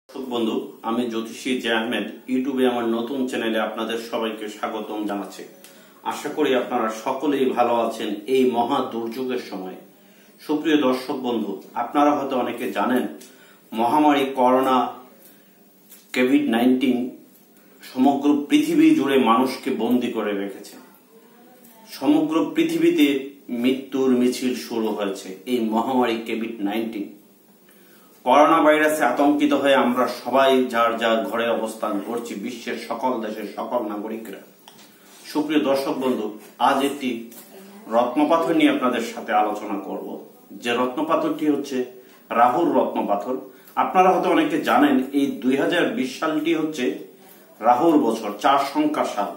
দর্শক বন্ধু, আমি জ্যোতিষী জে আহমেদ ইউটিউবে আমার নতুন চ্যানেলে আপনাদের সবাইকে স্বাগতম জানাচ্ছি। আশা করি আপনারা সকলেই ভালো আছেন এই মহা দুর্যোগের সময়। সুপ্রিয় দর্শক বন্ধু, আপনারা হয়তো অনেকে জানেন মহামারী করোনা কোভিড-19 সমগ্র পৃথিবী জুড়ে মানুষকে বন্দী করে রেখেছে। সমগ্র পৃথিবীতে মৃত্যুর মিছিল শুরু হয়েছে এই মহামারী কোভিড-19। করোনা ভাইরাসে আতঙ্কিত হয়ে আমরা সবাই যার যার ঘরে অবস্থান করছি, বিশ্বের সকল দেশের সকল নাগরিকরা। সুপ্রিয় দর্শক বন্ধু, আজ একটি রত্নপাথর নিয়ে আপনাদের সাথে আলোচনা করব। যে রত্নপাথরটি হচ্ছে রাহুর রত্নপাথর। আপনারা হয়তো অনেকে জানেন এই 2020 সালটি হচ্ছে রাহুর বছর, 4 সংখ্যা সাল।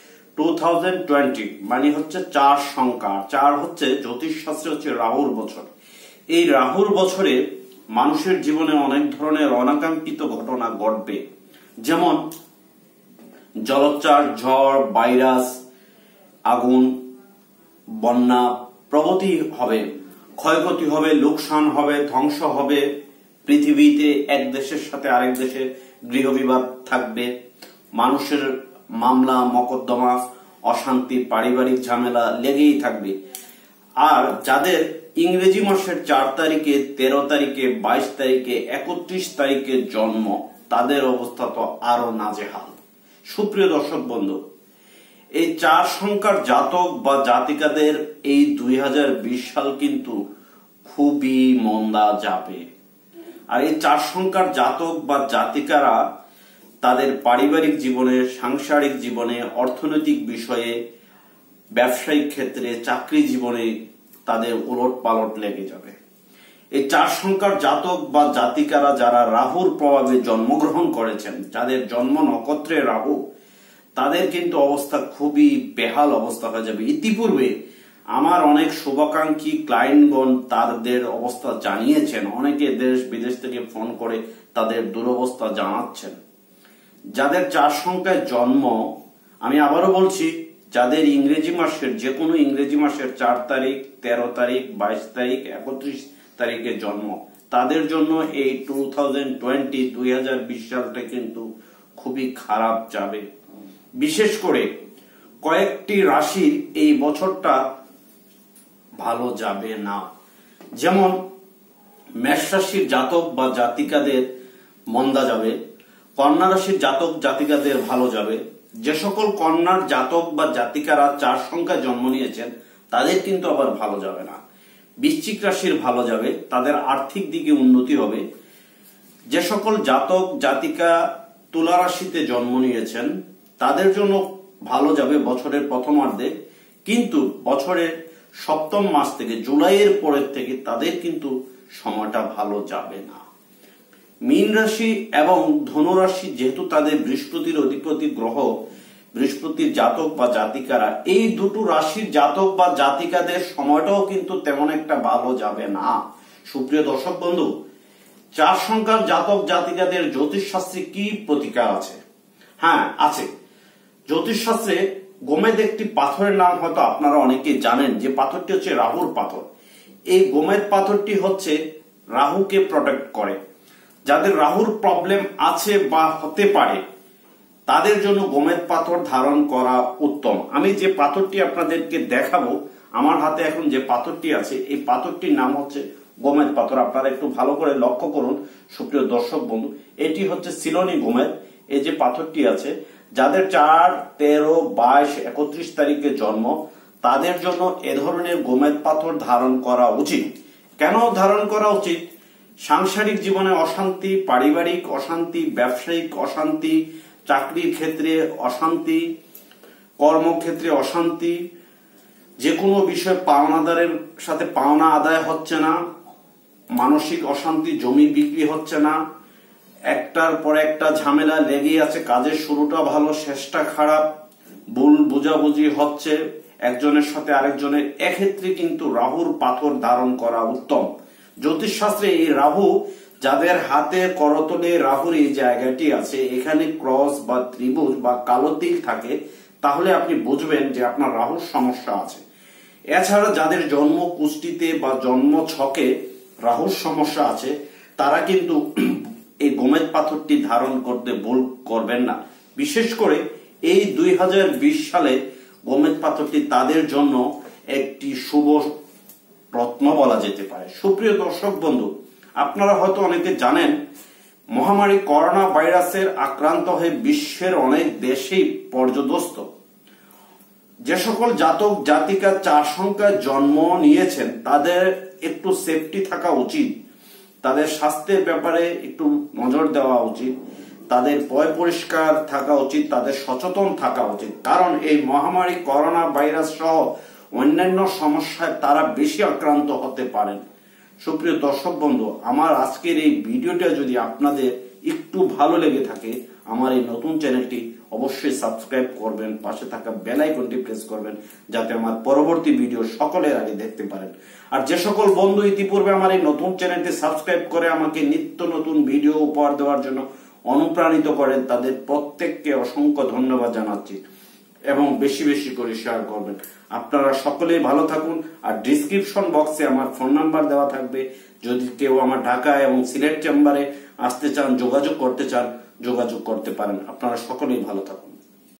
2020 মানে হচ্ছে 4 সংখ্যা, 4 হচ্ছে জ্যোতিষ শাস্ত্রে হচ্ছে রাহুর বছর। এই রাহুর বছরে মানুষের জীবনে অনেক ধরনের অনাকাঙ্ক্ষিত ঘটনা ঘটবে, যেমন জলোচ্ছ্বাস, ঝড়, ভাইরাস, আগুন, বন্যা প্রভৃতি হবে, ক্ষয়ক্ষতি হবে, লোকসান হবে, ধ্বংস হবে। পৃথিবীতে এক দেশের সাথে আরেক দেশের গৃহবিবাদ থাকবে, মানুষের মামলা মকদ্দমা, অশান্তি, পারিবারিক ঝামেলা লেগেই থাকবে। আর যাদের ইংরেজি মাসের 4 তারিখে, 13 তারিখে, 22 তারিখে, 31 তারিখে জন্ম, তাদের অবস্থা তো আরো নাজেহাল। সুপ্রিয় দর্শক বন্ধু, এই 4 সংখ্যার জাতক বা জাতিকাদের এই 2020 সাল কিন্তু খুবই মন্দা যাবে। আর এই 4 সংখ্যার জাতক বা জাতিকারা তাদের পারিবারিক জীবনে, সাংসারিক জীবনে, অর্থনৈতিক বিষয়ে, ব্যবসায়িক ক্ষেত্রে, চাকরি জীবনে তাদের উলট পালট লেগে যাবে। এই 4 সংখ্যার জাতক বা জাতিকারা যারা রাহুর প্রভাবে জন্মগ্রহণ করেছেন, যাদের জন্ম নক্ষত্রে রাহু, তাদের কিন্তু অবস্থা খুবই বেহাল অবস্থা হয়ে যাবে। ইতিপূর্বে আমার অনেক শুভাকাঙ্ক্ষী ক্লায়েন্টগণ তাদের অবস্থা জানিয়েছেন, অনেকে দেশ বিদেশ থেকে ফোন করে তাদের দুরবস্থা জানাচ্ছেন। যাদের 4 সংখ্যায় জন্ম, আমি আবারও বলছি, যাদের ইংরেজি মাসের যে কোনো ইংরেজি মাসের 4 তারিখ, 13 তারিখ, 22 তারিখ, 31 তারিখে জন্ম, তাদের জন্য এই 2020 সালটা কিন্তু খুবই খারাপ যাবে। বিশেষ করে কয়েকটি রাশির এই বছরটা ভালো যাবে না। যেমন মেষ রাশির জাতক বা জাতিকাদের মন্দা যাবে, কন্যা রাশির জাতক জাতিকাদের ভালো যাবে। যে সকল কন্যার জাতক বা জাতিকারা 4 সংখ্যায় জন্ম নিয়েছেন তাদের কিন্তু আবার ভালো যাবে না। বৃশ্চিক রাশির ভালো যাবে, তাদের আর্থিক দিকে উন্নতি হবে। যে সকল জাতক জাতিকা তুলা রাশিতে জন্ম নিয়েছেন তাদের জন্য ভালো যাবে বছরের প্রথমার্ধে, কিন্তু বছরের 7ম মাস থেকে, জুলাইয়ের পরের থেকে তাদের কিন্তু সময়টা ভালো যাবে না। মীন রাশি এবং ধনু রাশি, যেহেতু তাদের বৃহস্পতির অধিপতি গ্রহ, বৃহস্পতির জাতক বা জাতিকারা, এই দুটো রাশির জাতক বা জাতিকাদের সময়টাও কিন্তু তেমন একটা ভালো যাবে না। সুপ্রিয় দর্শক বন্ধু, 4 সংখ্যার জাতক জাতিকাদের জ্যোতিষ শাস্ত্রে কি প্রতিকার আছে? হ্যাঁ, আছে। জ্যোতিষ শাস্ত্রে গোমেদ একটি পাথরের নাম হয়তো আপনারা অনেকে জানেন, যে পাথরটি হচ্ছে রাহুর পাথর। এই গোমেদ পাথরটি হচ্ছে রাহুকে প্রোটেক্ট করে। যাদের রাহুর প্রবলেম আছে বা হতে পারে তাদের জন্য গোমেদ পাথর ধারণ করা উত্তম। আমি যে পাথরটি আপনাদেরকে দেখাবো, আমার হাতে এখন যে পাথরটি আছে, এই পাথরটির নাম হচ্ছে গোমেদ পাথর। আপনারা একটু ভালো করে লক্ষ্য করুন সুপ্রিয় দর্শক বন্ধু, এটি হচ্ছে সিলোনি গোমেদ। এই যে পাথরটি আছে, যাদের 4, 13, 22, 31 তারিখে জন্ম, তাদের জন্য এ ধরনের গোমেদ পাথর ধারণ করা উচিত। কেন ধারণ করা উচিত? সাংসারিক জীবনে অশান্তি, পারিবারিক অশান্তি, ব্যবসায়িক অশান্তি, চাকরির ক্ষেত্রে অশান্তি, কর্মক্ষেত্রে অশান্তি, যে কোনো বিষয়ে পাওনাদারের সাথে পাওনা আদায় হচ্ছে না, মানসিক অশান্তি, জমি বিক্রি হচ্ছে না, একটার পর একটা ঝামেলা লেগেই আছে, কাজের শুরুটা ভালো শেষটা খারাপ, ভুল বোঝাবুঝি হচ্ছে একজনের সাথে আরেকজনের, এক্ষেত্রে কিন্তু রাহুর পাথর ধারণ করা উত্তম। জ্যোতিষ শাস্ত্রে এই রাহু, যাদের হাতে করতলে রাহুর এই জায়গাটি আছে, এখানে ক্রস বা ত্রিভুজ বা কালো তিল থাকে, তাহলে আপনি বুঝবেন যে আপনার রাহুর সমস্যা আছে। এছাড়া যাদের জন্ম কুষ্টিতে বা জন্ম ছকে রাহুর সমস্যা আছে, তারা কিন্তু এই গোমেদ পাথরটি ধারণ করতে ভুল করবেন না। বিশেষ করে এই 2020 সালে গোমেদ পাথরটি তাদের জন্য একটি শুভ রত্ন বলা যেতে পারে। সুপ্রিয় দর্শক বন্ধু, আপনারা হয়তো অনেকে জানেন মহামারী করোনা ভাইরাসের আক্রান্ত হয়ে বিশ্বের অনেক দেশেই পর্যদস্ত। যে সকল জাতক জাতিকা 4 সংখ্যায় জন্ম নিয়েছেন তাদের একটু সেফটি থাকা উচিত, তাদের স্বাস্থ্যের ব্যাপারে একটু নজর দেওয়া উচিত, তাদের পয় পরিষ্কার থাকা উচিত, তাদের সচেতন থাকা উচিত। কারণ এই মহামারী করোনা ভাইরাস সহ অন্যান্য সমস্যায় তারা বেশি আক্রান্ত হতে পারেন। সুপ্রিয় দর্শক বন্ধু, আমার আজকের এই ভিডিওটা যদি আপনাদের একটু ভালো লেগে থাকে, আমার এই নতুন চ্যানেলটি অবশ্যই সাবস্ক্রাইব করবেন, পাশে থাকা বেল আইকনটি প্রেস করবেন, যাতে আমার পরবর্তী ভিডিও সকলের আগে দেখতে পারেন। আর যে সকল বন্ধু ইতিপূর্বে আমার এই নতুন চ্যানেলটি সাবস্ক্রাইব করে আমাকে নিত্য নতুন ভিডিও উপহার দেওয়ার জন্য অনুপ্রাণিত করেন, তাদের প্রত্যেককে অসংখ্য ধন্যবাদ জানাচ্ছি এবং বেশি বেশি করে শেয়ার করবেন। আপনারা সকলেই ভালো থাকুন। আর ডিসক্রিপশন বক্সে আমার ফোন নাম্বার দেওয়া থাকবে, যদি কেউ আমার ঢাকা এবং সিলেট চেম্বারে আসতে চান, যোগাযোগ করতে চান, যোগাযোগ করতে পারেন। আপনারা সকলেই ভালো থাকুন।